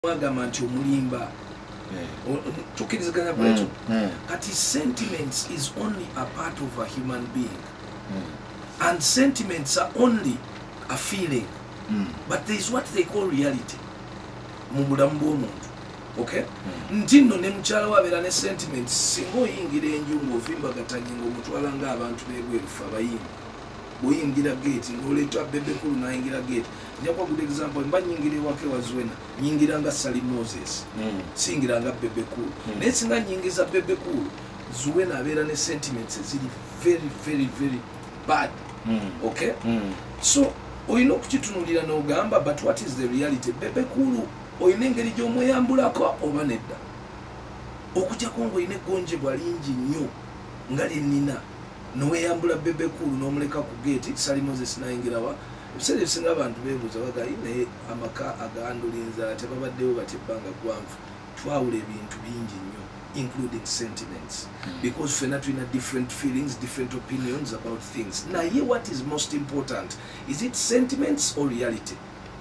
wagamba nti omulimba tukiriziganya bwekyo kati sentiments is only a part of a human being and sentiments are only a feeling but there is what they call reality mu bulamu bw'omuntu okay nti nno ne mukyala wabeera ne sentiments singa oyingira enju ng'ovimbagatanye ng'omutwala ng'abantu beebwerufu abayimbi bw'oyingira gate ng'oleeta bebekulu n'ayingira gate njakwa good example mba nyingira ewaka ewazwena nyingira nga Sally Moses singira nga bebekulu naye singa nyingiza bebekulu Zuwena abeera ne sentiments ziri very bad okay so oyina okukitunulira n'ogamba but what is the reality bebekulu oyina engeri gy'omweyambulako oba nedda okujjako ng'oyina eggonjebwa lingi nnyo nga lyennina n'oweyambula bebekulu n'omuleka ku gate Sally Moses n'ayingirawa ebiseera ebisinga abantu beebuuza bagayi naye amaka agandulinza tebabaddewo batya ebbanga ggwanvu twawula ebintu bingi nnyo including sentiments because fena tulina different feelings different opinions about things naye what is most important is it sentiments or reality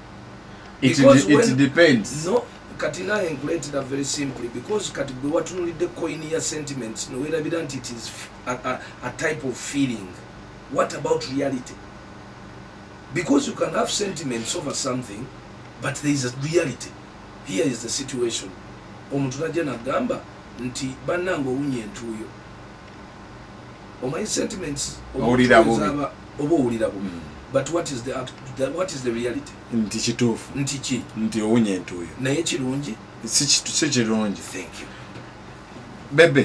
it depends no kati naye nkuleetera very simply because kati bwe watunulidde coin ya sentiments noweerabira nti it is a type of feeling what about reality because you can have sentiments over something but there is a reality here is the situation omuntu najja nagamba nti bannange owunye entuuyo omanyi sentiments oba owulira bubi but what is the reality nti kituufu nti ki nti owunye entuuyo naye kirungi si kirungi thank you bebe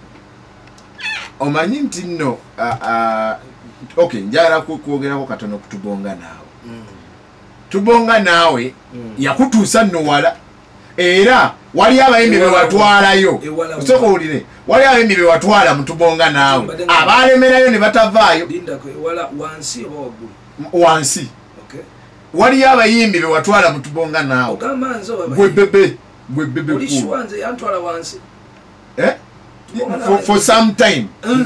omanyi nti nno okay njagala kwogerako katono kutubonga naawe tubonga naawe yakutuusa nno wala era wali abayimbi be watwalayo osooka owulire wali abayimbi be watwala mu tubonga naawe abaalemerayo ne batavaayo wansi wali abayimbi be watwala mu tubonga naawe gwe bebe for some time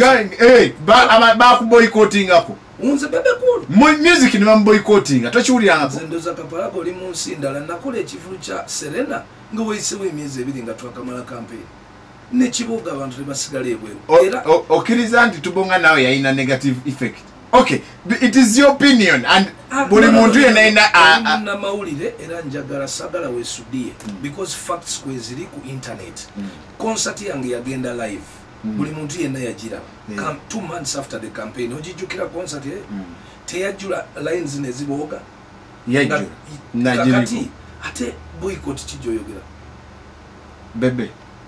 bakuboycottingako unze bebekulu music ne bamuboycottinga tokiwulirangako ndoza kapalako oli mu nsi ndala nakola ekivulu kya Serena nga weyisewo emyezi ebiri nga twakamala campaign nekibuga abantu tebasigala ebweru era okkiriza nti tubonga nawe yalina negative effect okay it is your opinion and buli muntu yenna na mawulire era njagala sagala weesuddiye because facts kweziri ku internet concert yange yagenda live buli muntu yenna yagiraba 2 months after the campaign ojijjukira concert teyajjula lines nezibooga najiriko ate boycott kijoyogera bebe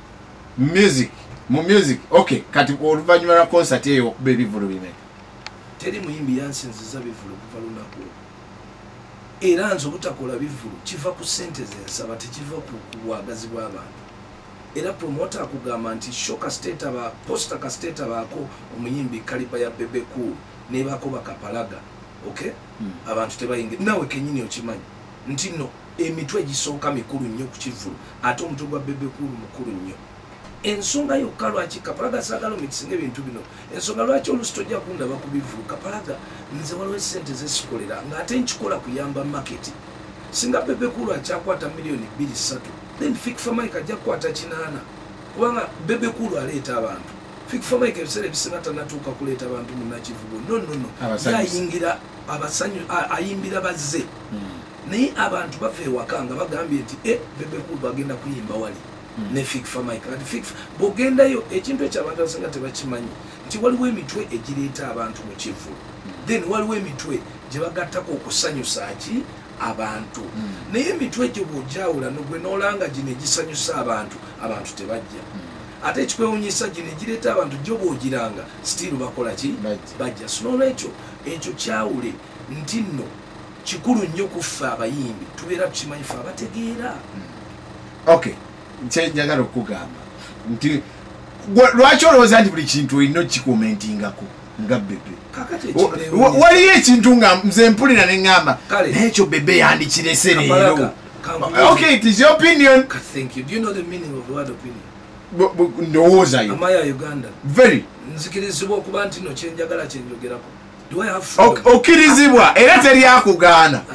music okay kati oluvannyuma lwa concert eyo okuba ebivulu bime teri muyimbi yansinziza bivulu kuva lunaku era nze obutakola bivulu kiva ku ssente zensaba tekiva ku bwagazi bw'abantu era promoter akugamba nti show kastate aba poster kastate abako omuyimbi kaliba ya bebe cool nebako bakapalaga okay abantu tebayinge nawe kenyini okimanyi nti no emitwe gisooka mikulu nnyo ku kivulu ate omutwe gwa bebe cool mukulu nnyo ensonga yokka lwaki kapalaga sagala omikisinga ebintu bino ensonga lwaki olusi tojja kundaba ku bivulu kapalaga nze waliwo esente zesikolera ng'ate nkikola kuyamba market singa bebe cool akyakwata miliyoni 2-3 then Fik Famaika ajja kukwata 8 kubanga bebe kulu aleeta abantu Fik Famaika ebiseera ebisinga tanatuuka kuleeta abantu munnakivugo no yayingira abasanyu ayimbira bazze naye abantu bava ewaka nga bagambye nti bebe kulu bagenda kuyimba wali ne Fik Famaika kati Fik bw'ogendayo ekintu ekyabantu abasinga tebakimanyi nti waliwo emitwe egireeta abantu mu kivugo then waliwo emitwe gye bagattako okusanyusa ki abantu naye emitwe egyo bw'ojawula nogwe n'olanga gino egisanyusa abantu tebajja ate ekikwewunyisa gino egireeta abantu gyo bw'ogiranga stiru bakola ki bajja so n'olwekyo ekyo kyawule nti nno kikulu nnyo kuffe abayimbi tubeera tukimanyi ffe abategeera okay kyenjagala okugamba nti lwaki olowooza nti buli kintu olina okikomentingako nga bebe waliyo ekintu nga nze mpulira neŋŋamba nekyo bebe yandikirese leero okay it is your opinion thank you do you know the meaning of the word opinion ndowoozayo amaya Uganda very nzikirizibwa okuba nti no kyenjagala kyenjogerako okkirizibwa era teryakugaana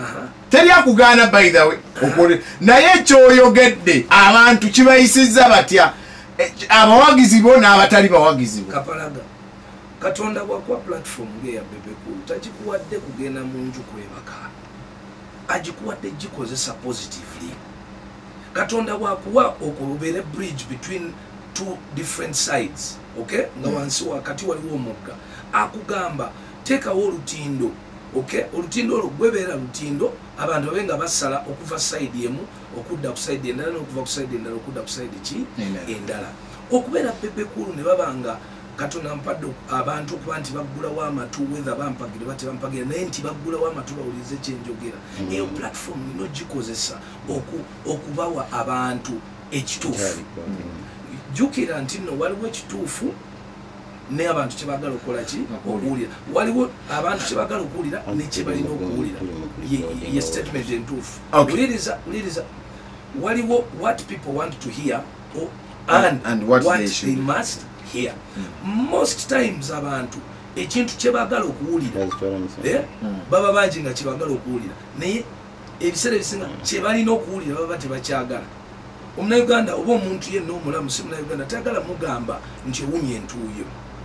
teri akugaana by the way okole naye kyoyogedde abantu kibayisizza batya abawagizi bo n'abatali bawagizi bo kapalaga katonda bwakwa platform ngeya Bebe Cool tagikuwadde kugenda mu nju kwebaka agikuwadde gikozesa positively katonda bwakuwa okubeera bridge between two different sides okay nga wansi wakati waliwo omugga akugamba teekawo olutindo okay olutindo olwo gwebeera lutindo abantu babenga basala okuva side emu okudda ku side endala n'okuva ku side endala okudda ku side ki endala okubeera Bebe Cool ne babanga katonda mpadde abantu okuba nti baggulawo amatu whether bampagire bate bampagire naye nti baggulawo amatu bawulize kyenjogera eyo platform nino gikozesa okubawa abantu ekituufu jjukira nti nno waliwo ekituufu ne abantu kyebagala okukola ki okuwulira waliwo abantu kyebagala okuwulira ne kyebalina okuwulira ye statement entuufu wuliriza waliwo what people want to hear and what they must hear most times abantu ekintu kyebagala okuwulira baba bangi nga kyebagala okuwulira naye ebiseera ebisinga kyebalina okuwulira baba tebakyagala omunauganda oba omuntu yenna omulamu si munauganda tayagala mugamba nti ewunya entuuyo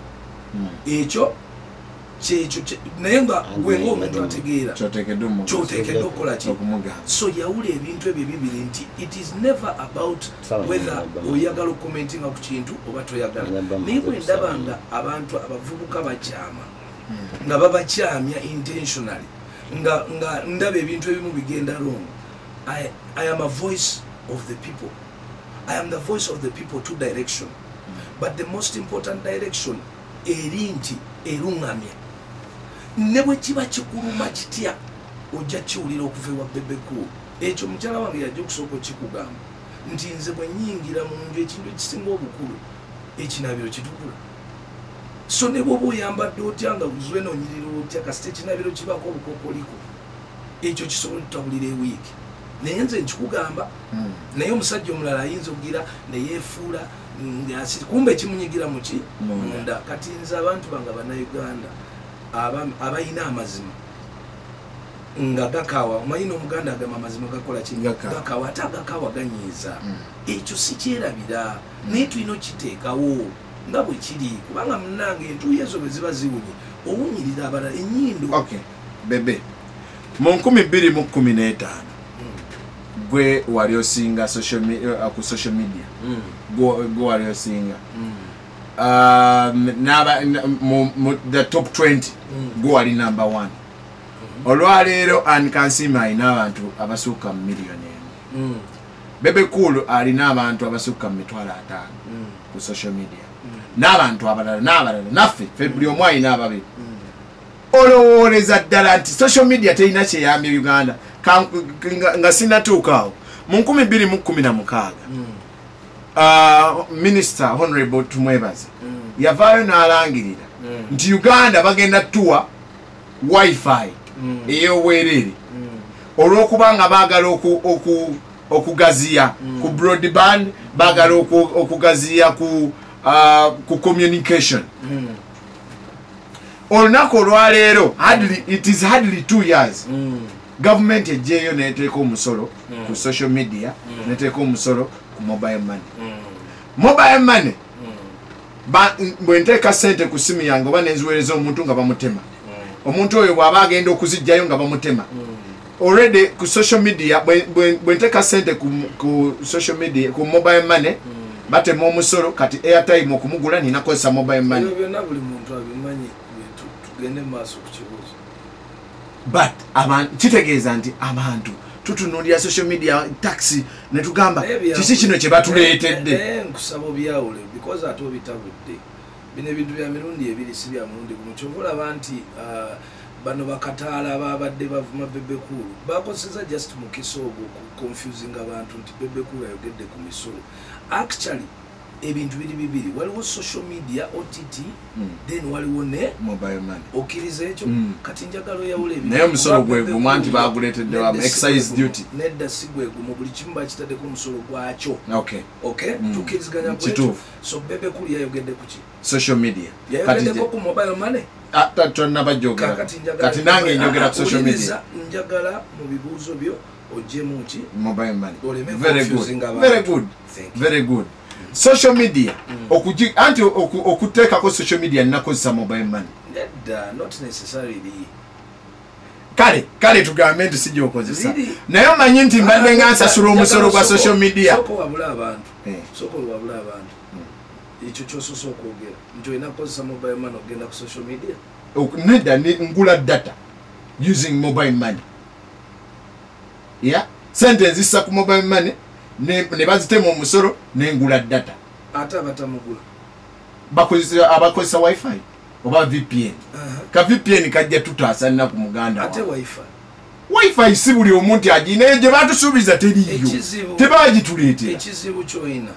ekyo kyekyo naye nga gwenga omuntu ategeera kyoteekeddwa okukola ki so yawula ebintu ebyo bibiri nti it is never about whether oyagala okukomentinga ku kintu oba toyagala naye bwe ndaba nga abantu abavubuka bakyama nga babakyamya intentionally nga ndaba ebintu ebimu bigenda wrong. I am a voice of the people. I am the voice of the people to direction. But the most important direction erinti erungamya ne bwe kiba kikuluma kitya ojja kiwulira okuva ewa Bebe Cool ekyo mukyala wange yajja okusooka okikugamba nti nze bwe nnyingira mu nju ekintu ekisinga obukulu ekinabiro kitukula so ne bwoba oyambadde otya nga buzwe noonyirira otya kasita ekinabiro kibako obukokoliko ekyo kisobola tutawulira ewiiki naye nze nkikugamba naye omusajja omulala ayinza okugira neyeefuula kumbe ekimunyigira muki munda kati nze abantu bange Bannayuganda abayina amazima nga gakawa omanyi n'omuganda agamba amazima gakola ki gakawa ate agakawa ganyiiza ekyo si kyerabira naye tulina okiteekawo nga bwe kiri kubanga munnange entuuyo ezo bwe ziba ziwunye owunyirira abalala ennyindo Bebe mu 2015 gwe wali osinga ku social media gwe wali osinga the top 20 gwe wali number 1 olwaleero Ankansima alina abantu abasukka mu miliyoni emu Bebe Cool alina abantu abasukka mu 5,000 ku social media n'abantu abalala naffe buli omu alina ababiri olowooleza ddala nti social media terina kyeyambye Uganda nga sinatuukaawo mu 2016 Minister Honorable Tumwebaze yavaayo n'alangirira nti Uganda bagenda tuwa wifi ey'obwereere olw'okuba nga baagala okugaziya ku broadband baagala okugaziya ku communication olunaku olwaleero it is hardly 2 years government ejjeeyo neteeka omusolo ku social media neteeka omusolo ku mobile money bwe nteeka sente ku simu yange oba nenziweereza omuntu nga bamutema omuntu oyo bw'aba agenda okuzijjayo nga bamutema already ku social media bwe nteeka sente ku social media ku mobile money batema omusolo kati airtime okumugula nina kozesa mobile money byonna buli muntu abimanyi tugende maaso ku kibuuzo but kitegeeza nti abantu tutunuulira social media taxi ne tugamba kiki kino kye batuleetedde nkusaba obyawule because ate obitabudde bino ebintu bya mirundi ebiri si bya mulundi gumu kyova olaba nti bano bakataala ababadde bavuma Bebe Cool bakozesa just mukisa ogwo confusing abantu nti Bebe Cool ayogedde ku misolo actually ebintu bibiri waliwo social media OTT then waliwo ne mobile money okiriza ekyo kati njagalo yawule naye omusolo gwe gumu anti baguleetedde wamu excise duty nedda si gwe gumu buli kimu bakitaddeko omusolo gwakyo okay tukiriziganya bwekyo so bebe kuli yayogedde kuki social media yayogeddeko ku mobile money tonnabajjogera kati nange njogera ku social media njagala mu bibuuzo byo ojjemu ki mobile money very good social media anti okuteekako social media nnakozesa mobile money not necessarily kale tugambe nti sijja okozesa naye omanyi nti mbadde nga nsasula omusolo gwa social media soko wabula abantu ekyo kyososa okwogera nti olina kukozesa mobile money okugenda ku social media nedda ngula data using mobile money sente nzisa ku mobile money ne bazitema omusolo nengula data ate abatamugula abakozesa wifi oba VPN ka VPN kajja tutaasa ku muganda ate wifi si buli omuntu agine gye batusuubiza teriyo tebagituleetera ekizibu kyoyina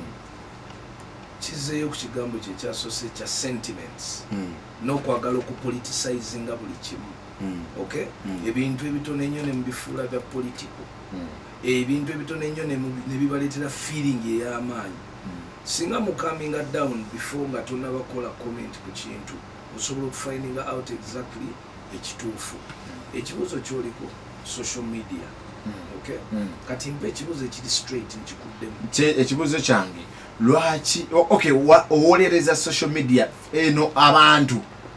kizeeyo ku kigambo kye kyasose kya sentiments n'okwagala okupoliticizinga buli kimu ebintu ebitono ennyo ne mubifuula bya political ebintu ebitono ennyo ne bibaleetera feeling ey'amaanyi singa mu coming down before nga tonnabakola comment ku kintu osobola okufinding out exactly ekituufu ekibuuzo kyoliko social media kati mpa ekibuuzo ekiri straight nkikuddemu ekibuuzo kyange lwaki owolereza social media eno abantu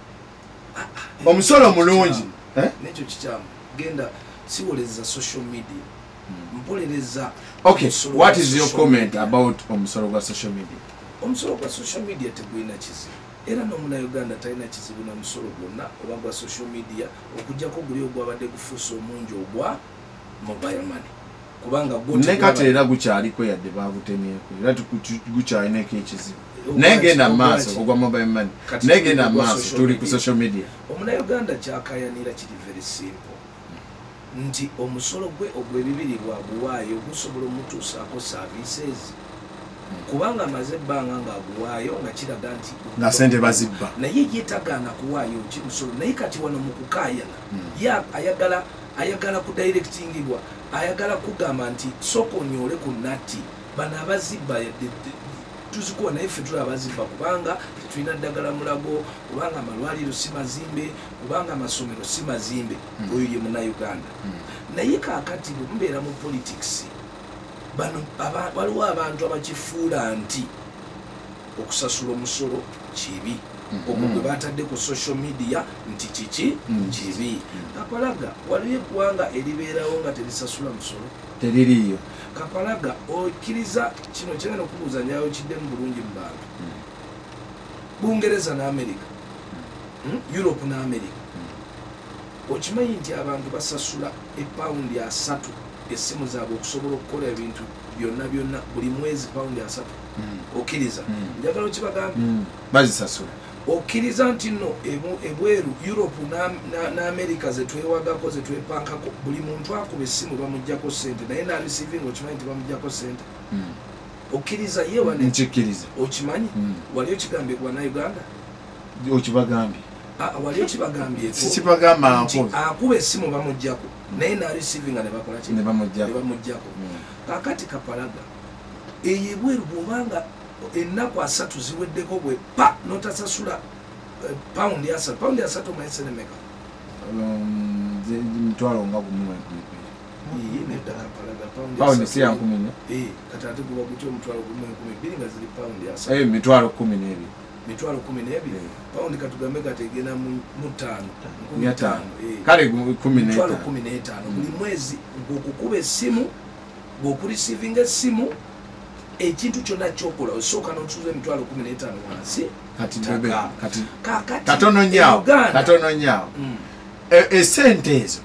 omusolo mulungi nekyo kikyamu genda siwoleza social media mpolereza what is your comment about omusolo gwa social media omusolo gwa social media tegulina kizibu era n'omunauganda talina kizibu n'omusolo gwonna oba gwa social media okugjako guli ogwabadde gufuusa omungi ogwa mobile money kubanga ne kati era gukyaliko yadde bagutemyeko era gukyalinako ekizibu naye genda maaso ogwa mobile money naye genda maaso tuli ku social media omunauganda kyakayanira kiri very simple nti omusolo gwe ogw'ebibiri bwaguwaayo gusobola omutuusaako services kubanga amaze ebbanga ng'aguwaayo nga kiraga nti nga sente bazibba naye yeetagaana kuwaayo kimusolo naye kati wano mu kukaayana ayagala kudirectingibwa ayagala kugamba nti sooka onyoole ku natti bano abazibba tuzikuwa naye ffe tuli abazibba kubanga tetulina ddagala mulago kubanga amalwaliro si mazimbe kubanga amasomero si mazimbe oyo ye munauganda naye kaakati bwe mubeera mu politics bano waliwo abantu abakifuula nti okusasula omusolo kibi ogwo gwe batadde ku social media nti kiki kibi Kapalaga waliwo eggwanga eribeerawo nga terisasula musolo teririyo Kapalaga okkiriza kino kyengenda okubuuza njayo kiddemu bulungi mu bantu Bungereza n'Amerika Europe n'Amerika okimanyi nti abantu basasula epawundi 3 essimu zaabwe okusobola okukola ebintu byonna buli mwezi pawundi 3 okkiriza njagala okibagambe bazisasula okkiriza nti nno ebweru Europe n'Amerika zetwewagako zetwepankako buli muntu akuba essimu bamuggyako sente naye nareceiving okimanyi nti bamuggyako sente okkiriza yewane nkikkiriza okimanyi wali okigambye ku Bannayuganda okibagambye wali okibagambye sikibagamba akuba essimu bamuggyako naye nareceiving ne bakola ki ne bamuggyako kakati Kapalaga eyo ebweru bw'obanga ennaku 3 ziweddeko bwe pa notasasula paundi 3 omanyi nemeka mitwalo nga nedda Kapalaga paundi si yankumi kati ate guba gutya omutwalo 12 nga ziri paundi mitwalo 12 mitwalo 12 paundi katugambe kategena mu 5 kale 15 mitwalo 15 buli mwezi ng'okukuba essimu ng'okureceiving essimu ekintu kyonna kyokola osooka n'otuuza emitwalo 15 wansi katono nyaawo esente ezo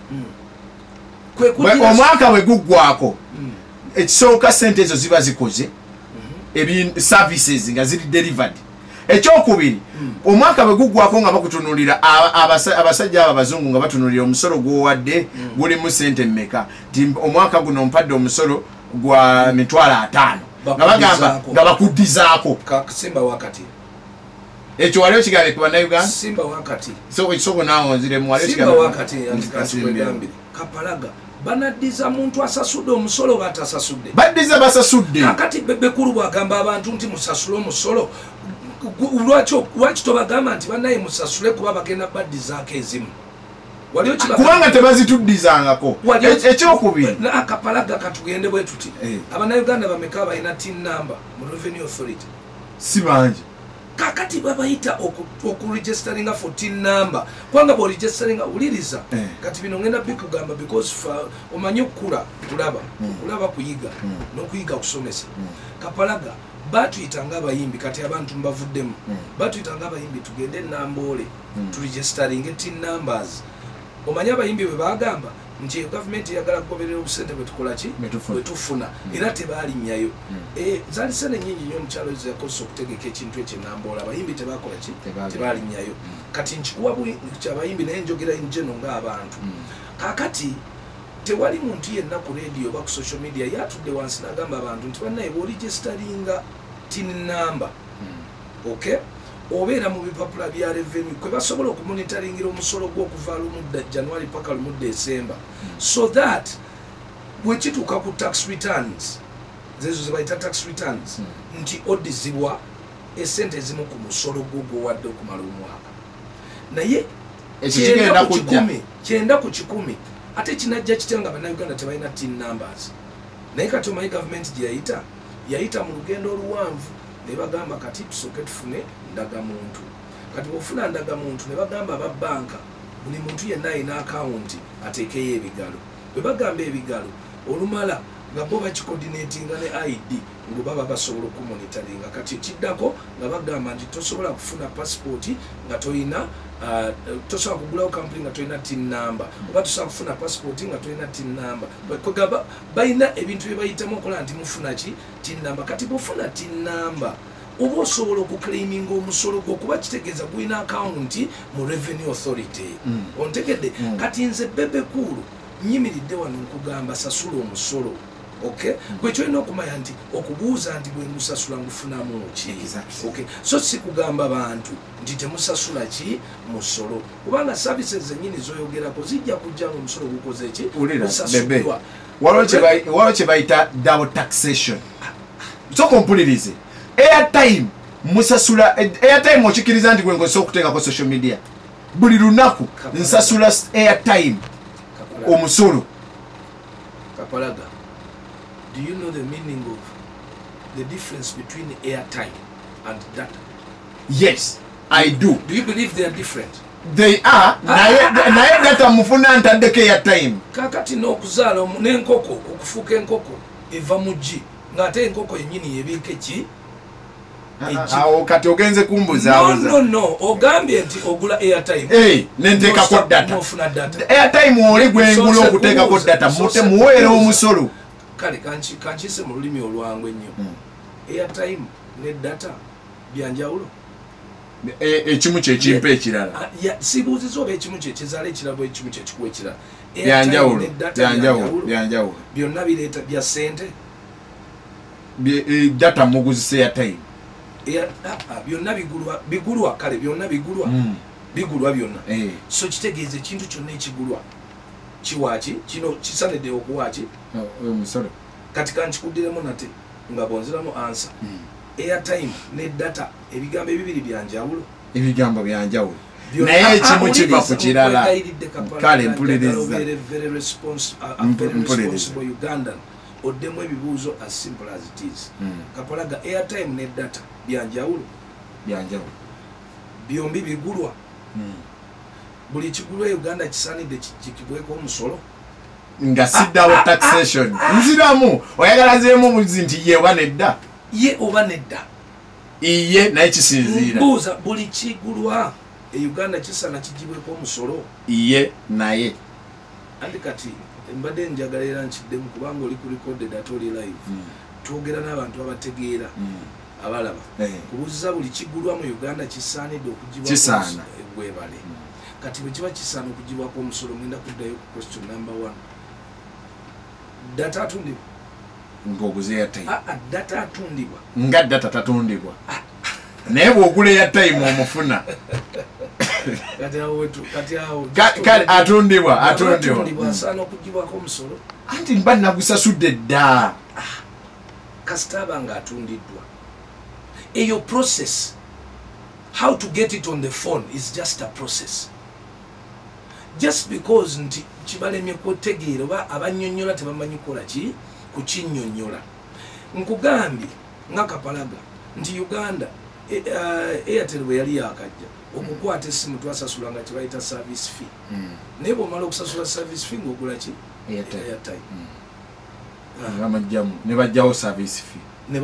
omwaka bwe guggwako ekisooka sente ezo ziba zikoze services nga ziri delivered ekyokubiri omwaka bwe guggwako nga bakutunulira abasajja abo abazungu nga batunulira omusolo gw'owadde gulimu sente mmeka nti omwaka guno mpadde omusolo gwa mitwalo 5 nga bakuddizaako Simba wakati ekyo wali okigambe ku bannayuganda Simba wakati soko naawe onziremu wali Simba wakati yandikansikwegambire Kapalaga banaddiza muntu asasudde omusolo batasasudde baddiza basasudde kakati Bebekulu bwagamba abantu nti musasule omusolo lwaki tobagamba nti bannaye musasule kuba bagenda baddizaako ezimu kubanga tebazituddizangako ekyokubiri Kapalaga katugende bwe tuti abannayuganda bameka balina tin number mu Revenue Authority si bangi kakati babayita okuregisteringa for tin number kubanga bw'oregisteringa uliriza kati bino ngenda bikugamba because omanyi okukula kulaba kuyiga n'okuyiga kusomesa Kapalaga batuyitanga abayimbi kati abantu mbavuddemu batuyitanga abayimbi tugende Namboole turegisteringe tin numbers omanyi abayimbi bwe bagamba nti government yagala kugoberera obusente bwetukolaki bwetufuna era tebalinnyayo zaali sente nyingi nnyo omukyalo ezakozesa okutegeka ekintu ekyo Namboole abayimbi tebakolaki tebalinnyayo kati nkikuwa kyabayimbi naye njogera njeno ng'abantu kakati tewali muntu yenna ku radio oba ku social media yatudde wansi n'agamba abantu nti bannaye bw'oregisteringa tin number okay obeera mu bipapula bya revenue kwe basobola okumonitoringira omusolo gw'okuva lumudda January paka lumudda December so that bwekituuka ku tax returns zezo zebayita tax returns nti oddizibwa esente ezimu ku musolo gw'owadde okumala omwaka naye kyenda ku kikumi ate kinajja kitya nga bannayuganda tebalina tin numbers naye kati omanyi gavumenti gye yayita mu lugendo oluwanvu ne bagamba kati tusooke tufune ndagamuntu kati bw'ofuna ndagamuntu ne bagamba aba banka buli muntu yenna alina akawunti ateekeyo ebigalo bwe bagamba ebigalo olumala nga bo bakikoordinatinga ne ID ngo baba basobola okumonitoringa kati kiddako nga bagamba nti tosobola kufuna passport nga toyina tosobola kugulawo company nga toyina tin number oba tosobola kufuna passport nga toyina tin number balina ebintu bye bayitamu okola nti mufuna ki tin number kati bw'ofuna tin number oba osobola okuclaiminga omusolo gwokuba kitegeeza gwina akawunti mu Revenue Authority ontegedde kati nze Bebekulu nyimiridde wano nkugamba sasula omusolo okay kwekyo olina okumanya nti okubuuza nti bwe ngusasula ngufunamu ki okay so si kugamba bantu nti temusasula ki musolo kubanga services zennyini zoyogerako zijja kujja nga omusolo gukoze ki gusasulwa waliwo kye bayita double taxation soka ompulirize airtime musasula airtime okikiriza nti gwe nkozesa okuteekako social media buli lunaku nsasula airtime omusolo Kapalaga do you know the meaning of the difference between airtime and data? Yes, I do. Do you believe they are different? They are. Naye data mufuna ntaddeko airtime. Kakati n'okuzaala n'enkoko okufuuka enkoko eva mu gi ng'ate enkoko yennyini yebiika ki awo kati ogenze kumbuza no ogambye nti ogula airtime nenteekako data airtime oli gwengula okuteekako data muweera omusolo kale kankise mu lulimi olwangu ennyo airtime ne data byanjawulo ekimu kyekimpa ekirala sibuuziza oba ekimu kyekizaala ekirabo ekimu kyekikuwa ekirala byanjawulo byonna bireeta bya ssente data muguzisa airtime byonna bigulwa kale byonna bigulwa byonna so kitegeeza ekintu kyonna ekigulwa kiwaaki kino kisanidde okuwaaki omusolo kati kankikuddiremu nate nga bonziramu ansa airtime ne data ebigambo ebibiri byanjawulo ebigambo byanjawulo naye ekimu kiva ku kirala kale mpuliriza oddemu ebibuuzo as simple as it is Kapalaga airtime ne data byanjawulo byombi bigulwa buli kigulwa Uganda kisaanidde kikibweko omusolo nga siddawo taxation nziramu oyagala ziremu omuzi nti ye oba nedda iye naye kisinziira mbuuza buli kigulwa Uganda kisaana kigibweko omusolo iye naye andi kati mbadde njagala era nkiddemu kubanga oli ku recorded ate oli live twogera n'abantu abategeera abalaba kubuuziza buli kigulwa mu Uganda kisaanidde okugibwako ebwebale kati bwe kiba kisaana okugibwako omusolo mwenda kuddayo ku question number 1 data atundibwa ng'oguze airtime data atundibwa nga data tatundibwa naye bw'ogula airtime omufuna kale atundibwa asaana okugibwako omusolo anti mba nagusasudde dda kasita aba nga atundiddwa eyo process how to get it on the phone is just a process just because nti kibalemye kutegeera oba abannyonnyola tebamanyi kukola ki kukinnyonnyola nkugambye nga Kapalaga nti Uganda Airtel bwe yali yakajja okukwata essimu twasasula nga kibayita service fee naye bw'omala okusasula service fee ng'ogula ki airtime ne bajjawo service fee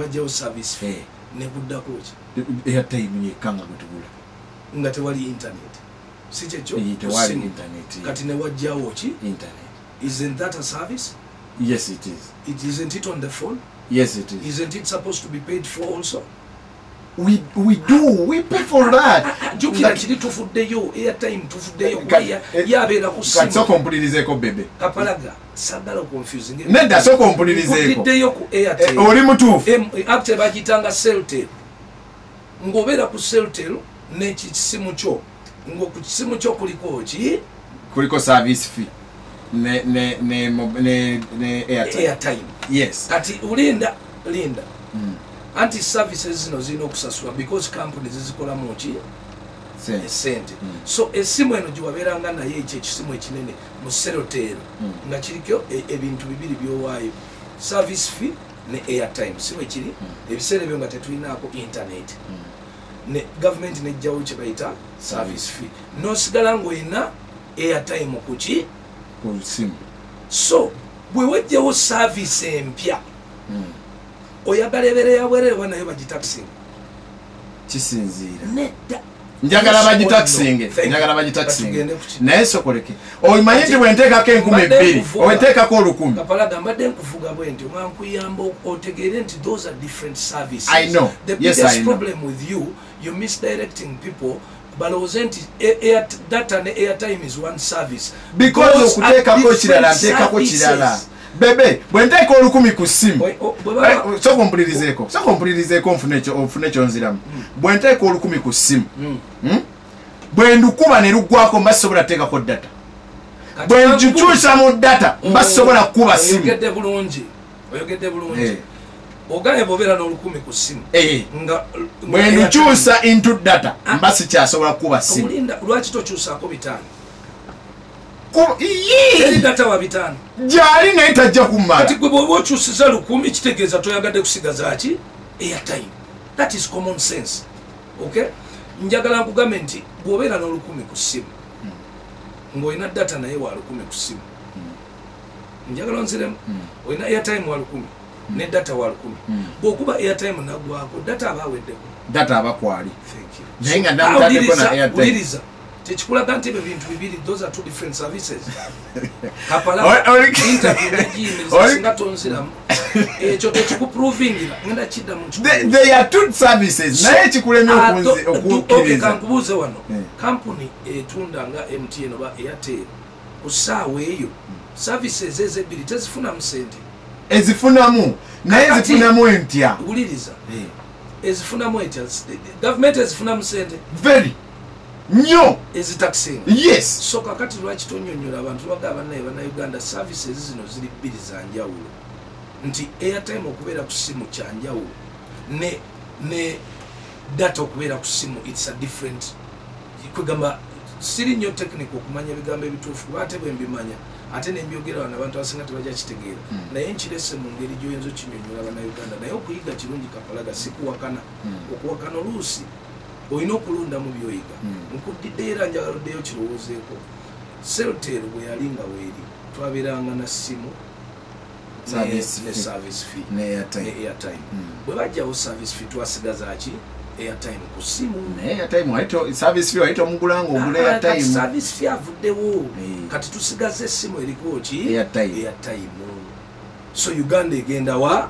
ne buddako ki airtime yekka nga gwe tugula nga tewali internet si kyekyo tewali internet kati ne wajjawo ki internet. Isn't that a service? Yes, it is. Isn't it on the phone? Yes, it is. Isn't it supposed to be paid for also? We pay for that. Jukira chiri tufuddeyo airtime tufuddeyo yabeera ku simu. Katso kompulirizeeko bebe. Kapalaga sagala confusing. Nedda so kompulirizeeko. Tufuddeyo ku airtime. Oli mutuufu. After bagitanga Celtel. Ngobeera ku Celtel ne kisimu kyo. Ngo ku kisimu kyo kuliko ki? Kuliko service fee. Ne airtime. Yes. Kati ulinda. Anti services zino zino okusasula because companies zikola mochi sente. So esimu eno giwaberanga naye ekisimu ekinene mu Celtel nga kiriko ebintu bibiri byowaayo service fee ne airtime simu ekiri ebiseera byo nga tetulinaako internet ne government nejjawo kye bayita service fee nosigala ng'olina airtime kuki ku simu. So bwe wajjawo service empya oyagala ebeere ya bwerere oba nayo bagitaxing kisinziira nedda njagala bagitaxing naye sokoleke oyimanyi nti bwenteekako 2000 oweteekako 1000 Kapalaga mbadde nkuvuga bwe nti mwankuyamba otegeere nti those are different services. I know. The Yes, biggest I know. problem with you're misdirecting people balowooza nti data ne airtime is one service because okuteekako kirala nteekako kirala bebe bwenteeka 1000 ku simu sokompulirizeeko nfune kyonziramu bwenteeka 1000 ku simu bwendukuba ne luggwako mba sisobola teekako data bwenjikyusa mu data mba sisobola kuba simu. oyogedde bulungi ogaye bobeera n'1000 ku simu bwendukyusa into data mba sikyasobola kuba simu. Lwaki tokyusaako 5 data wa 5 gyali naye tajja kumala kati gwe bw'oba okyusiza 1000 kitegeeza toyagadde kusigaza ki airtime. That is common sense. Okay, njagala nkugambe nti bw'obeera n'1000 ku simu ng'olina data naye wa 1000 ku simu njagala nziremu olina airtime wa 1000 ne data wa 1000 bw'okuba airtime nagwako data aba aweddeko data abakwali naye nga namutaddeko na airtime tekikulaga nti ebyo bintu bibiri those are two different services. Kapalaga interview negiyimirisa tonziramu ekyo tekikuprovingira ngenda kidda mu they are two services naye kikulemye okukkiriza. Kankubuuze wano company etunda nga MTN oba Airtel ku ssaawa eyo services ezo ebbiri tezifunamu sente ezifunamu naye ezifunamu entya wuliriza ezifunamu entya gavumenti ezifunamu sente very nnyo ezitaxing. Yes. So kakati lwaki tonnyonnyola abantu bagamba naye bannayuganda services zino ziri bbiri za njawulo nti airtime okubeera ku simu kya njawulo ne data okubeera ku simu it's a different kwegamba siri nnyo technical okumanya ebigambo ebituufu kuba ate bwe mbimanya ate nembyogera wano abantu abasinga tebajja kitegeera naye nkirese mu ngeri gy'oyinza okinyonnyola bannayuganda naye okuyiga kirungi Kapalaga si kuwakana okuwakana oluusi olina okulunda mu byoyiga nkuddidde era njagaloddeyo kirowoozeeko Celtel bwe yali nga weeri twabeeranga na simu ne service fee ne airtime bwe bajjawo service fee twasigaza ki airtime ku simu airtime service fee wayita omugulanga ogula airtime service fee avuddewo kati tusigaza essimu eriko ki airtime. So Uganda egenda wa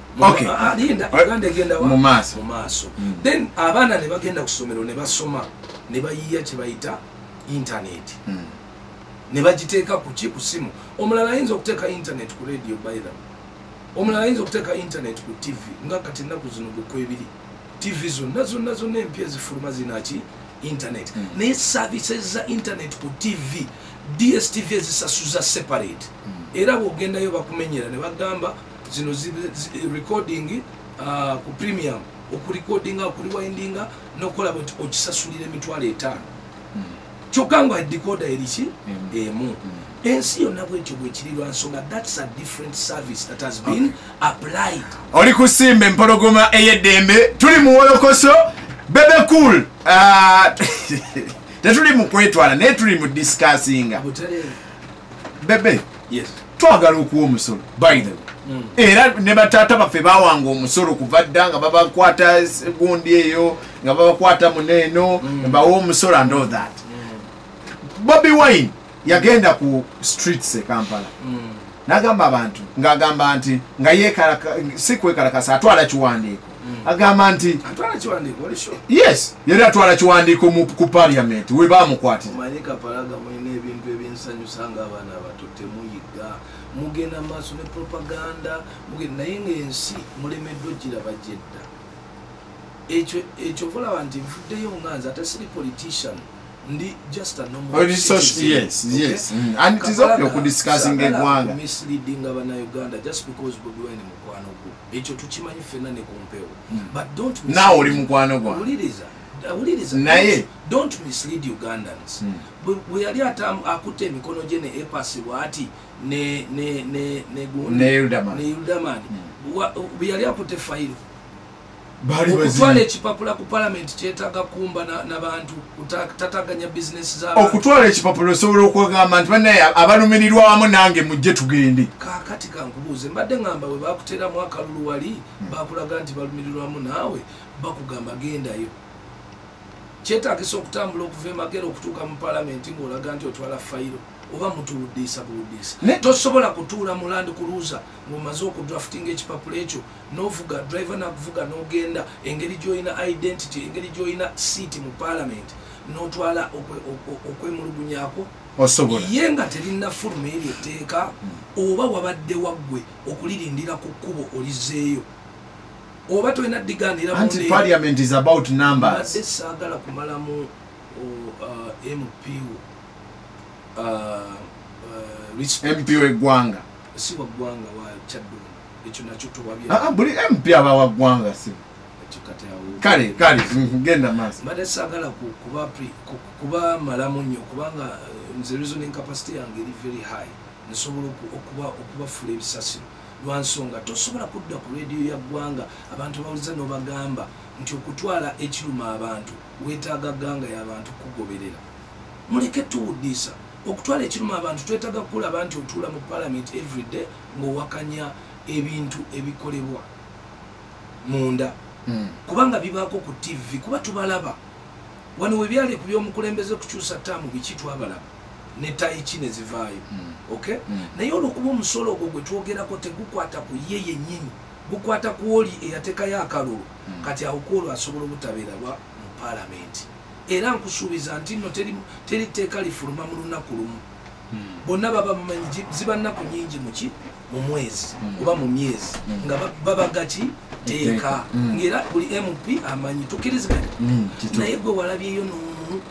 Uganda egenda wa mu maaso then abaana ne bagenda ku ssomero ne basoma ne bayiya kye bayita internet ne bagiteeka ku simu. Omulala ayinza okuteeka internet ku radio by them omulala ayinza okuteeka internet ku TV nga kati ennaku zino gwekkwebiri TV zonna empya zifuluma zinaki internet naye services za internet ku TV DSTV ezisasuza separate era bw'ogendayo bakumenyera ne bagamba zino recording ku premium okurecordinga okuliwindinga nokukola bwe okisasulira $5,000 kyokka nga decoder eriki emu ensi yonna bwekyo bwekiri lwa nsonga that's a different service that has been applied. Oli kusimba empologoma ey'eddembe tuli mu wolokoso Bebe Cool tetuli mu kwetwala naye tuli mu discussinga Bebe yes twagala okuwa omusolo by the way era ne bataata baffe bawanga omusolo kuva dda nga babakwata gundi eyo nga babakwata muneeno bawa omusolo and all that Bobi Wine yagenda ku streets e Kampala n'agamba abantu ng'agamba nti nga yeekalaka si kwekalakasa atwala kiwandiiko agamba nti atwala kiwandiiko oli sure yes yali atwala kiwandiiko ku parliament we baamukwatira omanyi Kapalaga mulina ebintu ebyensanyusa ng'abaana abato temuyiga mugenda maaso ne propaganda mugenda naye ng'ensi mulemeddwa ogiraba gyedda ekyo olaba nti nfuddeyo nga nze ate siri politician ndi just a normal yes and it is okay okudiscussing eggwanga misleading Uganda just because Bobi Wine mukwano gwo ekyo tukimanyi ffenna ne kumpewo but don't nawe oli mukwano gwa awuliriza naye don't mislead Ugandans bwe yali akutte emikono gye ne EPAS bw'ati ne Yuldamani bwe yali akutte fayiro okutwala ekipapula ku parliament kyetaaga kumba n'abantu tataganya bizinesi z'abantu okutwala ekipapula osobola okwegamba nti banaye abalumirirwa wamu nange mujje tugende kaakati kankubuuze mbadde ngamba bwe bakuteramu akalulu wali bakulaga nti balumirirwamu naawe bakugamba gendayo kyetaagisa okutambula okuva emagera okutuuka mu parliament ng'olaga nti otwala fayiro oba mutuwuddiisa buwuddiisa tosobola kutuula mu Land Cruiser ng'omaze okudraftinga ekipapula ekyo n'ovuga driver nakuvuga n'ogenda engeri gy'olina identity engeri gy'olina seat mu parliament n'otwala okwemulugunyaako osobola ye nga terina fuluma eryo etteeka oba wabadde waggwe okulirindira ku kkubo olizeeyo oba tolina ddigaanira anti parliament is about numbers badde saagala kumalamu MP MP w'eggwanga si waggwanga wa Kyaddondo ekyo nakyo tubabya buli MP aba waggwanga si kale genda maaso mbadde saagala kuba malamu nnyo kubanga nze reasoning capacity yange eri very high nsobola okubafula ebisasiro lwa nsonga tosobola kudda ku rediyo ya ggwanga abantu bawuliza n'obagamba nti okutwala ekiruma abantu weetaaga gganga y'abantu kugoberera muleke tuwuddiisa okutwala ekiruma abantu twetaaga kulaba nti otuula mu parliament everyday ng'owakanya ebintu ebikolebwa munda kubanga bibaako ku TV kuba tubalaba wano we byali ku by'omukulembeze kukyusa ttaamu biki twabalaba ne tayiki ne zivaayo okay naye olwokuba omusolo ogwo gwe twogerako tegukwata ku ye yennyini gukwata ku oli eyateekayo akalulu kati awo kwolwo asobola obutabeera mu parliament era nkusuubiza nti nno teri tteeka lifuluma mu lunaku lumu bonna baba bamanyi ziba nnaku nyingi mu mwezi oba mu myezi nga babagaki teeka ng'era buli MP amanyi tukiriziganya naye gwe walabyeyo n'omu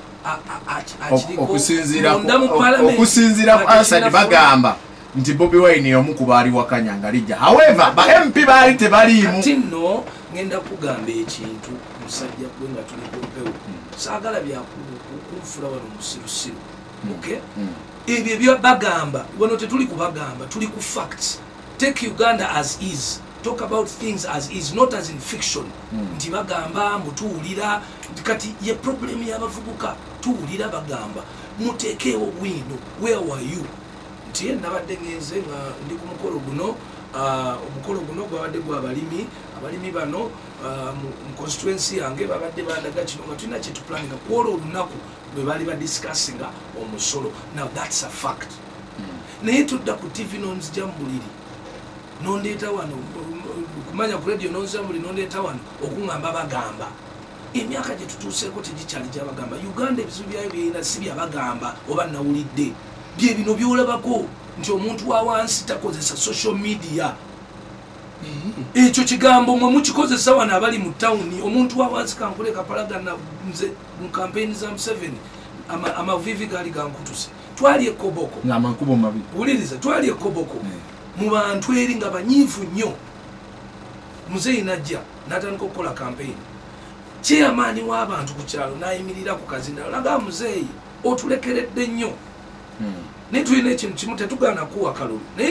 okusinziira ku Asad bagamba nti Bobi Wine omu ku baali wakanya nga lijja however ba MP baali tebaliimu kati nno ngenda kugamba ekintu musajja gwe nga tuli kumpewo saagala byakunfula wano musirusiru okay ebyo byo bagamba wano tetuli kubagamba tuli ku facts take Uganda as is talk about things as is not as in fiction nti bagamba mutuwulira kati ye problem y'abavubuka tuwulira bagamba muteekeewo bwino where were you nti ye nabadde ngenze nga ndi ku mukolo guno omukolo guno gwabadde gwabalimi abalimi bano mu constituency yange babadde bandaga kino nga tulina kyetuplaninga kwolwo olunaku bwe baali badiscussinga omusolo now that's a fact naye tudda ku TV nonzija mu buliri nondeeta wano kumanya ku radio nonzija mu buliri nondeeta wano okuŋŋamba bagamba emyaka gye tutuuseeko tegikyali gyabagamba Uganda ebizibu byayo byerina si byabagamba oba nawulidde bye bino byolabako nti omuntu wa wansi takozesa social media ekyo kigambo mwe mukikozesa wano abali mu tawuni omuntu wawansi kankule kapalagana nze mu kampeyini za Museveni amavivi gaali gankutuse twali ekoboko ng'amakubo mabi wuliriza twali ekoboko mu bantu eri nga banyiivu nnyo muzeeyi najja n'atandika okukola kampeyini kyeyamaani w'abantu ku kyalo n'ayimirira ku kazina olaga muzeeyi otulekeredde nnyo naye tulina ekintu kimu tetugaana kuwa kalulu